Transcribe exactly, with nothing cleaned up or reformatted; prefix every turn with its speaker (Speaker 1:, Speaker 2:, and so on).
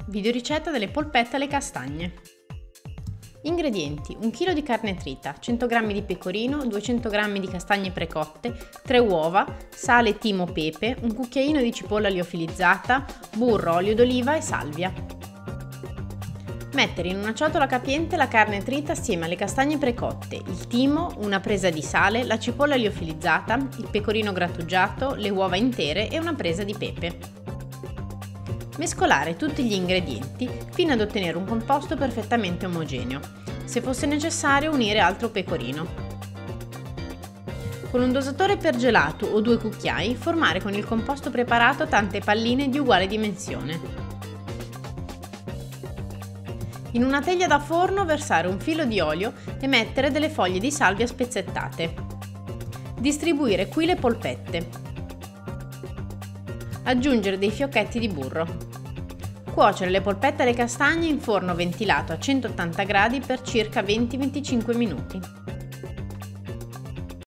Speaker 1: Videoricetta delle polpette alle castagne. Ingredienti: un chilo di carne trita, cento grammi di pecorino, duecento grammi di castagne precotte, tre uova, sale, timo, pepe, un cucchiaino di cipolla liofilizzata, burro, olio d'oliva e salvia. Mettere in una ciotola capiente la carne trita assieme alle castagne precotte, il timo, una presa di sale, la cipolla liofilizzata, il pecorino grattugiato, le uova intere e una presa di pepe. Mescolare tutti gli ingredienti fino ad ottenere un composto perfettamente omogeneo. Se fosse necessario, unire altro pecorino. Con un dosatore pergelato o due cucchiai, formare con il composto preparato tante palline di uguale dimensione. In una teglia da forno versare un filo di olio e mettere delle foglie di salvia spezzettate. Distribuire qui le polpette. Aggiungere dei fiocchetti di burro. Cuocere le polpette alle castagne in forno ventilato a centottanta gradi per circa venti venticinque minuti.